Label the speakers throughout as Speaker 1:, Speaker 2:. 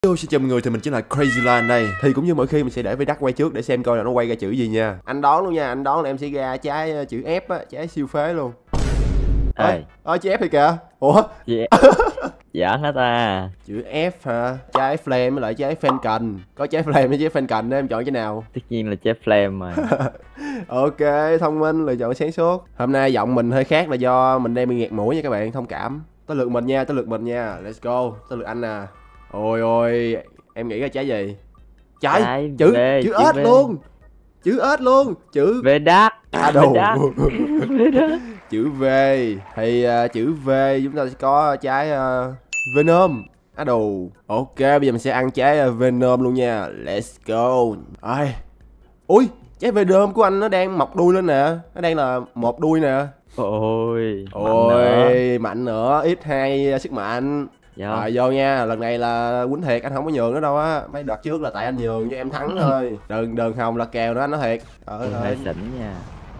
Speaker 1: Hello, xin chào mọi người, thì mình chính là Crazy Lan đây. Thì cũng như mỗi khi mình sẽ để với Đắc quay trước để xem coi là nó quay ra chữ gì nha. Anh đoán luôn nha, anh đoán là em sẽ ra trái chữ F á, trái siêu phế luôn. Chữ F thì kìa. Ủa?
Speaker 2: Giỡn hả ta?
Speaker 1: Chữ F hả? Trái flame với lại trái Falcon. Có trái flame với trái Falcon đó, em chọn cái nào?
Speaker 2: Tất nhiên là trái flame mà.
Speaker 1: Ok, thông minh, lựa chọn sáng suốt. Hôm nay giọng mình hơi khác là do mình đang bị nghẹt mũi nha các bạn, thông cảm. Tới lượt mình nha, Let's go. Tới lượt anh nè. Ôi, em nghĩ ra trái gì? Trái chữ S luôn. Chữ S luôn. Chữ
Speaker 2: V đắt.
Speaker 1: đồ. Chữ V. Thì chữ V chúng ta sẽ có trái Venom. Đồ. Ok, bây giờ mình sẽ ăn trái Venom luôn nha. Let's go. Ui, trái Venom của anh nó đang mọc đuôi lên nè. Nó đang là một đuôi nè.
Speaker 2: Ôi,
Speaker 1: mạnh nữa. X2 sức mạnh. Rồi vô nha, lần này là quýnh thiệt, anh không có nhường nữa đâu á. Mấy đợt trước là tại anh nhường cho em thắng thôi. Đừng hồng là kèo đó, anh nói thiệt.
Speaker 2: hơi xỉn nha.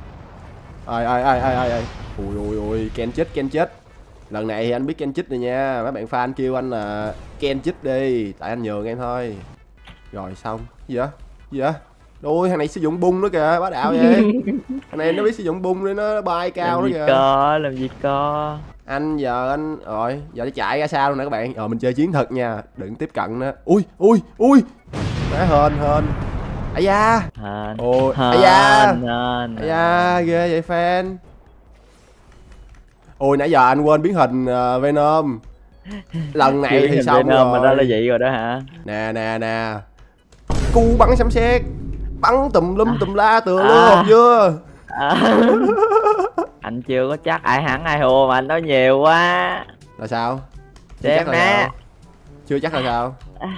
Speaker 1: Ui, Ken chích. Lần này thì anh biết Ken chích rồi nha. Mấy bạn fan kêu anh là Ken chích đi, tại anh nhường em thôi. Rồi xong. Gì vậy? Ôi, thằng này sử dụng bung nữa kìa, bá đạo vậy. Thằng này nó biết sử dụng bung để nó bay cao nữa kìa.
Speaker 2: Làm gì có.
Speaker 1: Anh giờ nó chạy ra sao luôn nè các bạn. Mình chơi chiến thuật nha, đừng tiếp cận nữa. Ui má hên ai da. Ai da ghê vậy fan. Ôi nãy giờ anh quên biến hình Venom. Lần này thì xong
Speaker 2: Venom
Speaker 1: rồi.
Speaker 2: mà đó là vậy rồi đó hả?
Speaker 1: Nè cu bắn sấm sét, bắn tùm lum tùm la tựa luôn chưa.
Speaker 2: Anh chưa có chắc ai thắng ai thua mà anh nói nhiều quá.
Speaker 1: Là sao?
Speaker 2: Xem nè.
Speaker 1: Chưa chắc là sao?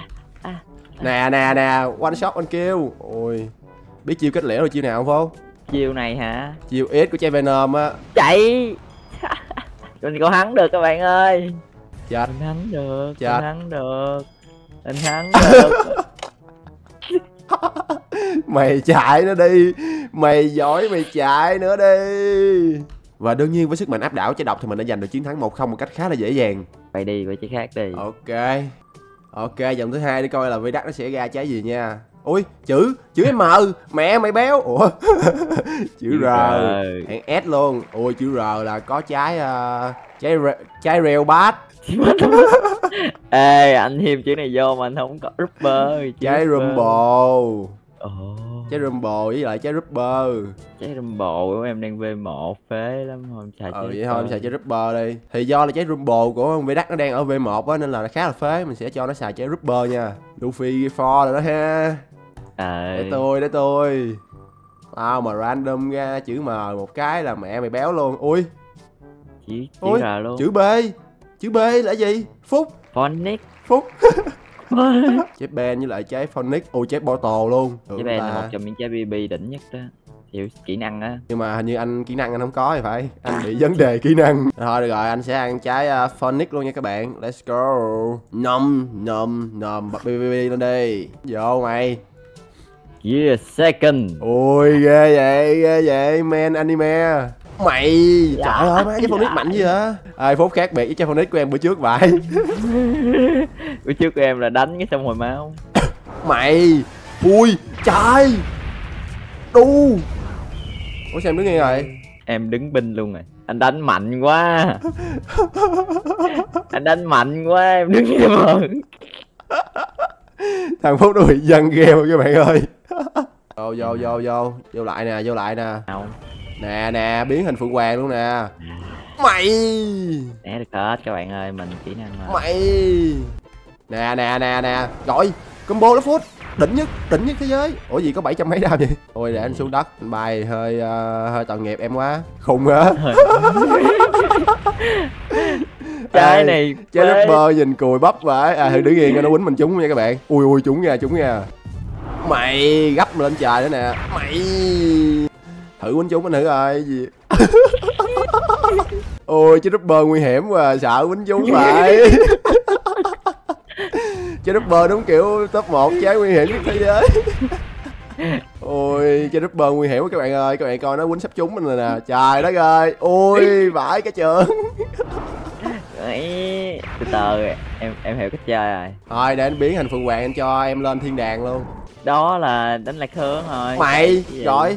Speaker 1: Nè, one shot one kill. Ôi, biết chiêu kết liễu rồi chiêu nào không Phố?
Speaker 2: Chiêu này hả?
Speaker 1: Chiêu S của trái Venom á.
Speaker 2: Chạy. Mình có thắng được các bạn ơi.
Speaker 1: Chết.
Speaker 2: Mình thắng được.
Speaker 1: Chết.
Speaker 2: Mình thắng được.
Speaker 1: Mày chạy nữa đi. Mày giỏi mày chạy nữa đi. Và đương nhiên với sức mạnh áp đảo trái độc thì mình đã giành được chiến thắng 1-0 một cách khá là dễ dàng.
Speaker 2: Vậy đi, vậy chứ khác đi.
Speaker 1: Ok, vòng thứ hai để coi là Vidac nó sẽ ra trái gì nha. Ui, chữ M, mẹ mày béo. Ủa. Chữ R, hẹn S luôn. Ui, chữ R là có trái rail bat.
Speaker 2: Ê, anh thêm chữ này vô mà anh không có Rupper.
Speaker 1: Trái Rumble. Trái
Speaker 2: Trái
Speaker 1: Rumble với lại trái Rupper.
Speaker 2: Trái Rumble của em đang V1 phế lắm thôi, xài trái
Speaker 1: vậy thôi em xài trái Rupper đi. Thì do là trái Rumble của Vidac nó đang ở V1 á nên là khá là phế, mình sẽ cho nó xài trái Rupper nha. Luffy for rồi đó ha. Để tôi. Mà random ra chữ M một cái là mẹ mày béo luôn. Ui.
Speaker 2: Chữ R luôn.
Speaker 1: Chữ B là gì?
Speaker 2: Phonic.
Speaker 1: Trái Ben với lại trái Phonic. Ui, trái Bottle luôn.
Speaker 2: Trái Ben là một trong những trái BB đỉnh nhất đó. Hiểu kỹ năng á.
Speaker 1: Nhưng mà hình như kỹ năng anh không có thì phải. Anh bị vấn đề kỹ năng. Thôi được rồi, anh sẽ ăn trái Phonic luôn nha các bạn. Let's go. Bật BB lên đi. Vô mày.
Speaker 2: Yeah, second.
Speaker 1: Ui, ghê vậy, man anime. Mày, trời ơi, má trái Phonic mạnh gì vậy? Phút khác biệt với trái Phonic của em bữa trước vậy.
Speaker 2: Bữa trước của em là đánh cái xong hồi máu.
Speaker 1: Mày, ui, trời. Đu. Ủa sao em đứng nghe rồi?
Speaker 2: Em đứng binh luôn rồi. Anh đánh mạnh quá. Em đứng nghe mà.
Speaker 1: Thằng Phúc nó bị dân gheo các bạn ơi. Vô lại nè. Nè, biến hình Phượng Hoàng luôn nè. Mày.
Speaker 2: Né được hết các bạn ơi, mình kỹ năng mà.
Speaker 1: Mày. Nè. Rồi, combo đó Phút. Đỉnh nhất thế giới. Ủa gì có 700 mấy đam vậy? Ôi để anh xuống đất, anh bay hơi tội nghiệp em quá. Khùng hả?
Speaker 2: Trái này
Speaker 1: trái Rupper nhìn cùi bắp vậy. Thử đứng yên cho nó quýnh mình trúng nha các bạn. Ui trúng nha. Mày gấp lên trời nữa nè. Mày thử quýnh trúng anh thử rồi gì. Ôi trái Rupper nguy hiểm quá, sợ quýnh trúng vậy. Trái Rupper đúng kiểu top 1 trái nguy hiểm nhất thế giới. Ôi trái Rupper nguy hiểm quá các bạn ơi, các bạn coi nó quýnh sắp trúng mình rồi nè. Trời đất ơi, ôi vãi cái trường.
Speaker 2: ấy từ từ, em hiểu cách chơi rồi.
Speaker 1: Thôi để anh biến thành Phượng Hoàng, anh cho em lên thiên đàng luôn.
Speaker 2: Đó là đánh lạc hướng thôi.
Speaker 1: Mày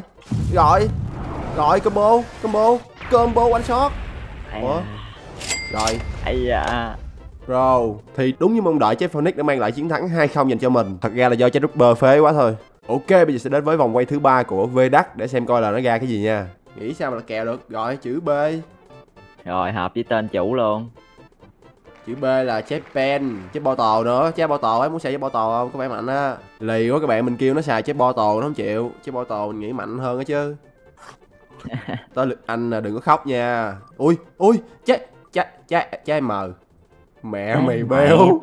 Speaker 1: rồi combo one shot. Ủa? Rồi
Speaker 2: Ây da.
Speaker 1: rồi thì đúng như mong đợi, trái Phoenix đã mang lại chiến thắng 2-0 dành cho mình. Thật ra là do trái Rupert phế quá thôi. Ok, bây giờ sẽ đến với vòng quay thứ 3 của VDAC để xem coi là nó ra cái gì nha. Nghĩ sao mà là kèo được. Rồi chữ B.
Speaker 2: Rồi hợp với tên chủ luôn.
Speaker 1: Chữ B là trái pen, trái bottle nữa. Trái bottle ấy, muốn xài trái bottle không? Có vẻ mạnh á. Lì quá các bạn, mình kêu nó xài trái bottle nó không chịu. Trái bottle mình nghĩ mạnh hơn á chứ. Tới lượt anh là đừng có khóc nha. Ui trái M. Mẹ mày béo.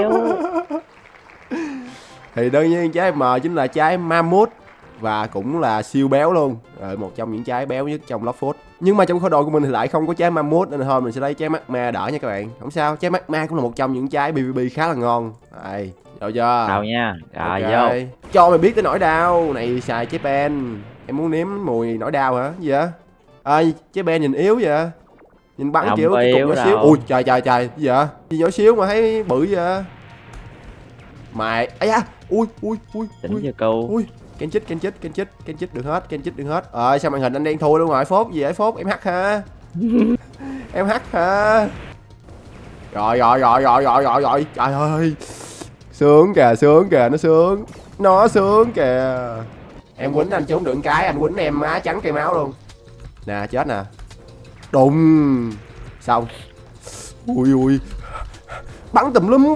Speaker 1: Thì đương nhiên trái M chính là trái Mammoth và cũng là siêu béo luôn. Một trong những trái béo nhất trong Love Food. Nhưng mà trong kho đồ của mình thì lại không có trái Mammoth, nên thôi mình sẽ lấy trái Magma đỡ nha các bạn. Không sao, trái Magma cũng là một trong những trái PvP khá là ngon. Đây, đâu chưa?
Speaker 2: Đâu nha. Rồi
Speaker 1: Ok.
Speaker 2: vô.
Speaker 1: Cho mày biết tới nỗi đau. Này xài trái pen. Em muốn nếm mùi nỗi đau hả? Gì vậy? Trái pen nhìn yếu vậy. Nhìn bắn
Speaker 2: Không
Speaker 1: kiểu cái cục nhỏ xíu.
Speaker 2: đâu.
Speaker 1: Ui trời cái gì vậy? Gì nhỏ xíu mà thấy bự vậy? Mày ấy da. Ui
Speaker 2: Tỉnh cho câu.
Speaker 1: ui Ken chích được hết. Sao màn hình anh đen thui luôn rồi? Phốt gì vậy Phốt? Em hack hả? Em hack hả? Rồi trời ơi, sướng kìa, nó sướng kìa. Em quýnh anh trốn được cái, anh quýnh em má trắng cây máu luôn nè, chết nè, đùng xong. Ui bắn tùm lum.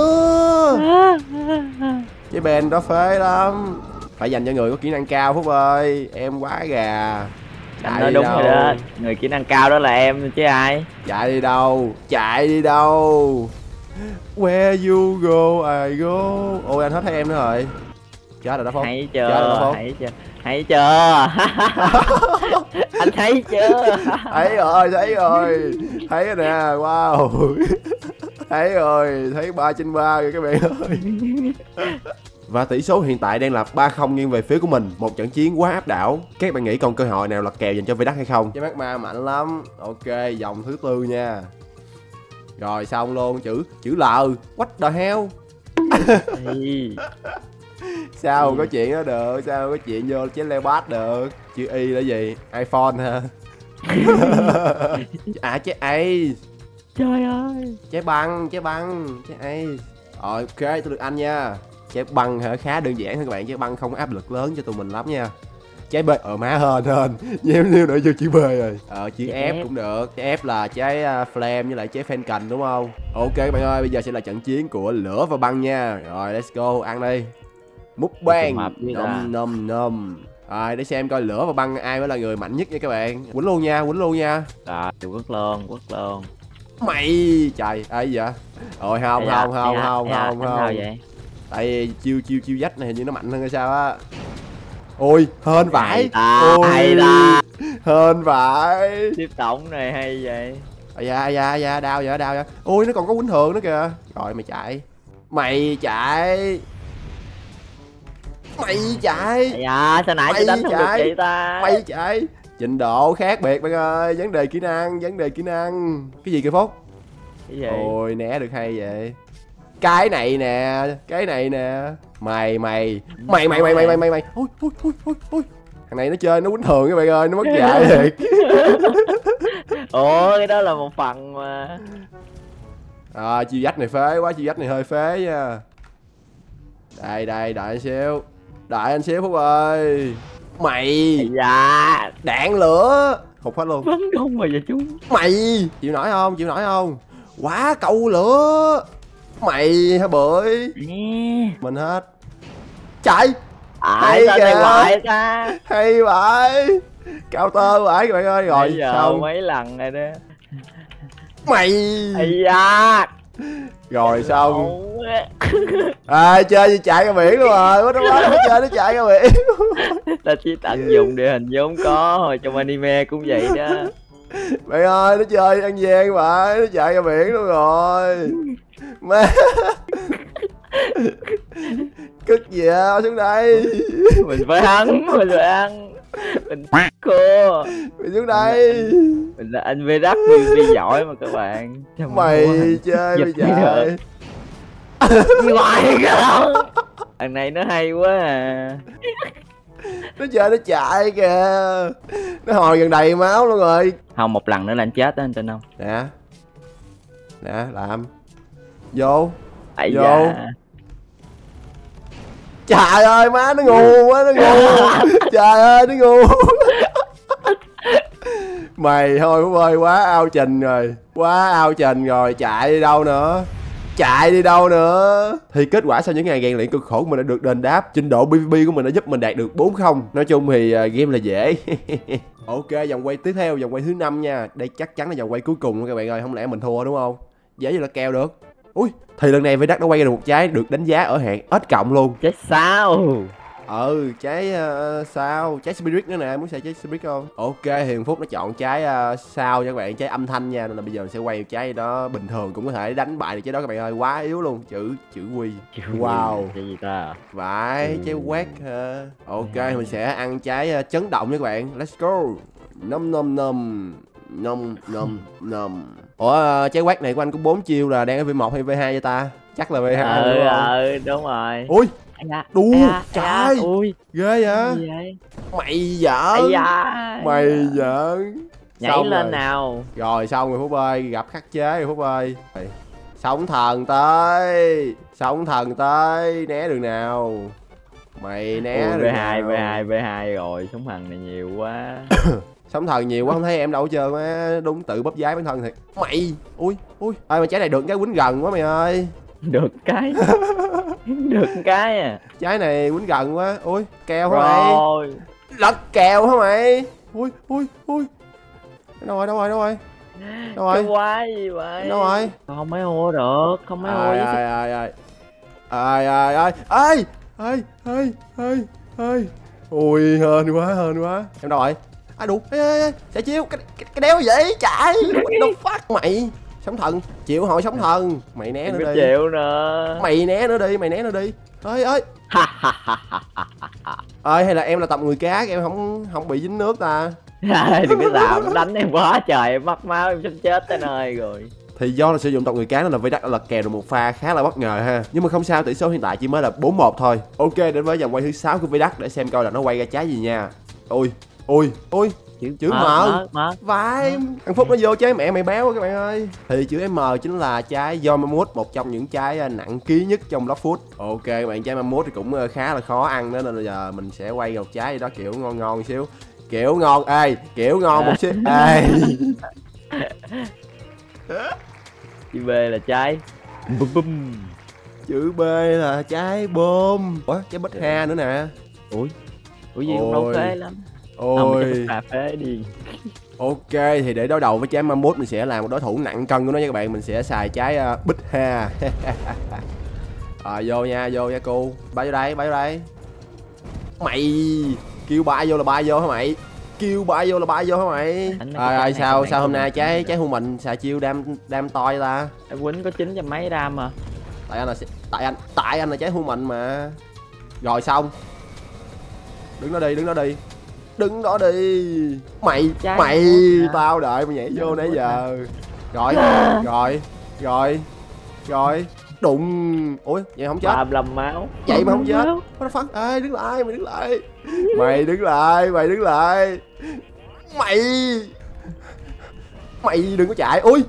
Speaker 1: Cái Ben đó phế lắm, phải dành cho người có kỹ năng cao Phúc ơi, em quá gà.
Speaker 2: Anh nói đúng rồi đó, người kỹ năng cao đó là em chứ ai.
Speaker 1: Chạy đi đâu? Where you go I go. Ôi anh hết thấy em nữa rồi. Chết rồi đó Phúc.
Speaker 2: Thấy chưa? Anh thấy chưa?
Speaker 1: Thấy rồi nè, wow. Thấy rồi, thấy 3/3 rồi các bạn ơi. Và tỷ số hiện tại đang là 3-0 nghiêng về phía của mình. Một trận chiến quá áp đảo. Các bạn nghĩ còn cơ hội nào lật kèo dành cho VDAC hay không? Cái Magma mạnh lắm. Ok, vòng thứ 4 nha. Rồi xong luôn, chữ L. What the hell? Sao có chuyện đó được? Sao có chuyện vô chế Leopard được? Chữ Y là gì? iPhone hả? Trái A.
Speaker 2: Trời ơi.
Speaker 1: Trái băng. Trái A. Rồi ok, tôi được anh nha. Trái băng hả? Khá đơn giản thôi các bạn. Trái băng không áp lực lớn cho tụi mình lắm nha. Trái B. Má hên nhem nữa vô chữ B rồi. Chữ F cũng được. Trái F là trái Flame với lại trái Falcon đúng không? Ok các bạn ơi, bây giờ sẽ là trận chiến của lửa và băng nha. Rồi let's go, ăn đi. Mukbang. Nom. Rồi để xem coi lửa và băng ai mới là người mạnh nhất nha các bạn. Quýnh luôn nha.
Speaker 2: Rồi quất luôn.
Speaker 1: Mày trời ấy vậy. Rồi không.
Speaker 2: Vậy?
Speaker 1: Tại chiêu dách này hình như nó mạnh hơn hay sao á. Ôi hên vãi.
Speaker 2: Hay ta.
Speaker 1: Hên vãi.
Speaker 2: Tiếp tổng này hay vậy.
Speaker 1: Dạ đau vậy. Ôi nó còn có quýnh thường nữa kìa. Rồi mày chạy.
Speaker 2: Dạ sao nãy tôi đánh không được chị ta.
Speaker 1: Mày chạy. Trình độ khác biệt bạn ơi. Vấn đề kỹ năng. Cái gì kìa Phúc?
Speaker 2: Cái gì?
Speaker 1: Ôi né được hay vậy. Cái này nè. Mày. Ôi. Thằng này nó chơi nó quýnh thường các bạn ơi, nó mất dạy thiệt.
Speaker 2: Ủa cái đó là một phần mà.
Speaker 1: Chiêu dách này phế quá, chiêu dách này hơi phế nha. Đây đợi anh xíu Phúc ơi. Mày.
Speaker 2: Dạ.
Speaker 1: Đạn lửa. Hụt hết luôn.
Speaker 2: Bắn không mà vậy chúng.
Speaker 1: Mày chịu nổi không? Quá câu lửa. Mày hả bưởi. Mình hết. Chạy. Hay kìa. Hay vậy. Cao tơ vậy các bạn ơi. Rồi xong
Speaker 2: mấy lần rồi đó.
Speaker 1: Mày.
Speaker 2: Da.
Speaker 1: Rồi xong. Chơi như chạy ra biển luôn rồi. Nó chơi nó chạy ra biển.
Speaker 2: Ta chỉ tận dụng địa hình vốn có hồi trong anime cũng vậy đó.
Speaker 1: Mày ơi, nó chơi ăn gian vậy, nó chạy ra biển luôn rồi. Má. Cất gì xuống đây.
Speaker 2: Mình phải ăn. Mình cô.
Speaker 1: Mày xuống đây.
Speaker 2: Mình là anh Vedac đi giỏi mà các bạn.
Speaker 1: Mày chơi bây giờ.
Speaker 2: Ngoài kìa. Thằng này nó hay quá à.
Speaker 1: Nó chơi nó chạy kìa. Nó hồi gần đầy máu luôn rồi.
Speaker 2: Không, một lần nữa là anh chết đó anh tin không?
Speaker 1: Nè. Nè làm. Vô.
Speaker 2: Ây
Speaker 1: Vô.
Speaker 2: da.
Speaker 1: Trời ơi má nó ngu quá, nó ngu. Trời ơi nó ngu. Mày thôi Phúc ơi, quá ao trình rồi. Quá ao trình rồi, chạy đi đâu nữa. Chạy đi đâu nữa. Thì kết quả sau những ngày rèn luyện cực khổ của mình đã được đền đáp. Trình độ PvP của mình đã giúp mình đạt được 4 không. Nói chung thì game là dễ. Ok, vòng quay tiếp theo, vòng quay thứ 5 nha. Đây chắc chắn là vòng quay cuối cùng các bạn ơi. Không lẽ mình thua đúng không? Dễ gì là kèo được. Ui, thì lần này Vedac nó quay ra được một trái được đánh giá ở hạng S cộng luôn.
Speaker 2: Chết sao?
Speaker 1: Trái sao, trái Spirit nữa nè, muốn xài trái Spirit không? Ok, Hiền Phúc nó chọn trái sao cho các bạn, trái âm thanh nha, nên là bây giờ mình sẽ quay trái đó bình thường cũng có thể đánh bại được trái đó các bạn ơi, quá yếu luôn, chữ Quy. Wow.
Speaker 2: Cái gì ta?
Speaker 1: Vãi, trái quét ha. Ok, mình sẽ ăn trái chấn động nha các bạn. Let's go. Nom nom nom. Nom nom nom. Ủa trái quét này của anh có 4 chiêu là đang ở V1 hay V2 vậy ta? Chắc là V2 đúng không?
Speaker 2: Đúng rồi.
Speaker 1: Ui. Đu, trời.
Speaker 2: Ui,
Speaker 1: ghê vậy? Mày giỡn. Mày giỡn.
Speaker 2: Nhảy lên rồi. Nào.
Speaker 1: Rồi xong rồi Phúc ơi, gặp khắc chế rồi Phúc ơi. Sóng thần tới. Sóng thần tới, né đường nào. Mày né đường nào.
Speaker 2: V2 rồi, sóng thần này nhiều quá.
Speaker 1: Sóng thần nhiều quá không thấy em đâu hết trơn á, đúng tự bóp giái bản thân thiệt. Mày, ui, ai mà trái này được cái quýnh gần quá mày ơi.
Speaker 2: Được cái. Được cái à.
Speaker 1: Trái này quýnh gần quá. Ui, keo hả mày? Lật kèo hả mày? Ui. Đâu rồi?
Speaker 2: Cái quái gì vậy?
Speaker 1: Đâu rồi?
Speaker 2: Không mấy hô được, không mấy hô.
Speaker 1: Ai. Ui, hên quá. Em đâu rồi? Đủ. Chạy chiêu, cái đéo vậy? Chạy. What the fuck mày? Sóng thần, chịu hồi sóng thần. Mày né nữa đi.
Speaker 2: Chịu nữa.
Speaker 1: Mày né nữa đi. Ơi. Hay là em là tộc người cá, em không bị dính nước ta.
Speaker 2: Đừng có làm, đánh em quá trời, em mất máu em sắp chết tới nơi rồi.
Speaker 1: Thì do là sử dụng tộc người cá nên là Vedac đã lật kèo được một pha khá là bất ngờ ha. Nhưng mà không sao, tỷ số hiện tại chỉ mới là 4-1 thôi. Ok, đến với vòng quay thứ 6 của Vedac để xem coi là nó quay ra trái gì nha. Ui. Chữ M. Vãi, thằng Phúc nó vô trái mẹ mày béo quá các bạn ơi. Thì chữ M chính là trái Yomamut, một trong những trái nặng ký nhất trong Love Food. Ok các bạn, trái Mamut thì cũng khá là khó ăn đó, nên là giờ mình sẽ quay một trái đó kiểu ngon xíu. Kiểu ngon một xíu.
Speaker 2: Chữ B là trái bum.
Speaker 1: Chữ B là trái bom. Ủa, trái bích ha nữa nè.
Speaker 2: Ui gì cũng đâu phê lắm.
Speaker 1: Ôi.
Speaker 2: Cà phê đi.
Speaker 1: Ok, thì để đối đầu với trái Mamut mình sẽ làm một đối thủ nặng cân của nó nha các bạn. Mình sẽ xài trái bích ha. Vô nha cô. Bay vô đây. Mày kêu bay vô là bay vô hả mày? Sao hôm nay trái hưu mình xài chiêu đam toi ta?
Speaker 2: Em quýnh có 900 mấy đam mà.
Speaker 1: Tại anh là trái hưu mình mà. Rồi xong. Đứng đó đi. Mày tao đợi mày nhảy vô nãy giờ. Rồi. Đụng. Ui, vậy không chết.
Speaker 2: 35 máu.
Speaker 1: Vậy mà không chết. What the fuck? Ê, đứng lại. Mày đứng lại. Mày đừng có chạy. Ui.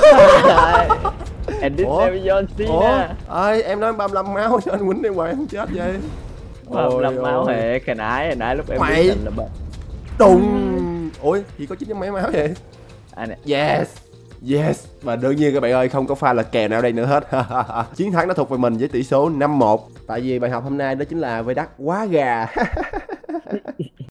Speaker 2: Edit John Cena.
Speaker 1: Em nói 35 máu cho anh quýnh em hoài không chết vậy.
Speaker 2: 35 máu hề, hồi nãy lúc em
Speaker 1: mày là đùng. Ui, gì có 9 mấy máu vậy? Yes. Và đương nhiên các bạn ơi, không có pha là kèo nào đây nữa hết. Chiến thắng đã thuộc về mình với tỷ số 5-1. Tại vì bài học hôm nay đó chính là Vedac quá gà.